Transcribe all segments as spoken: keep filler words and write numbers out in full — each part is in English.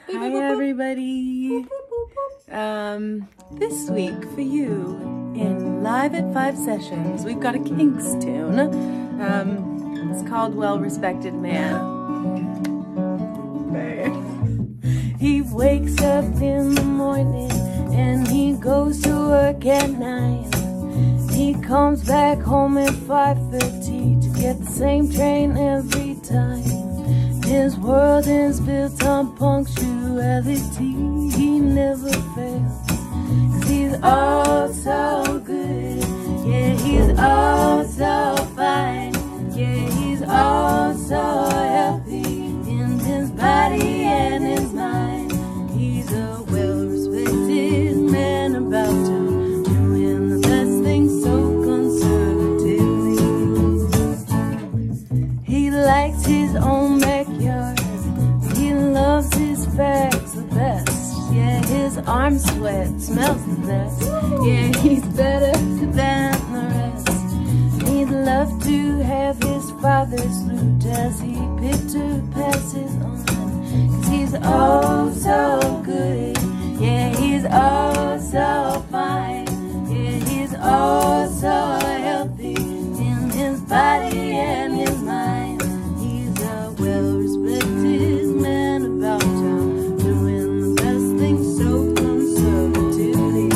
Hi everybody. Um, this week for you in Live at Five Sessions, we've got a Kinks tune. Um, it's called Well Respected Man. He wakes up in the morning and he goes to work at nine. He comes back home at five thirty to get the same train every time. His world is built on punctuality. He never fails, 'cause he's all so good. Yeah, he's all so fine. Yeah, he's all so healthy in his body and his mind. He's a well-respected man about town, doing the best things so conservatively. He likes his own backyard. He loves his fags the best. Yeah, his arm sweat smells the best. Yeah, he's better than the rest. He'd love to have his father's loot as he picture passes on, 'cause he's oh so good. Yeah, he's oh so fine. Yeah, he's oh so healthy in his body and his mind. He's a well-respected man about town, doing the best things so conservatively.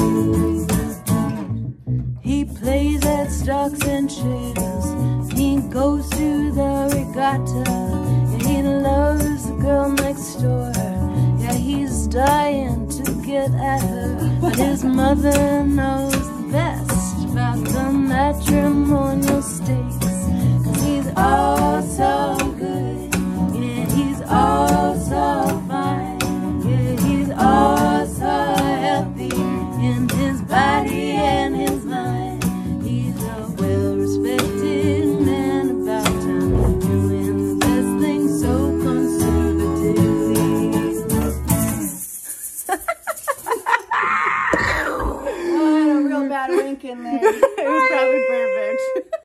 He plays at stocks and shares. He goes to the regatta. Yeah, he loves the girl next door. Yeah, he's dying to get at her, but his mother knows the best about the matrimonial stakes, 'cause he's all so good. Yeah, he's all so fine. Yeah, he's all so healthy in his body and his mind. He's a well-respected man about town, doing the best things so conservatively. Oh, I had a real bad wink in there. It was probably perfect.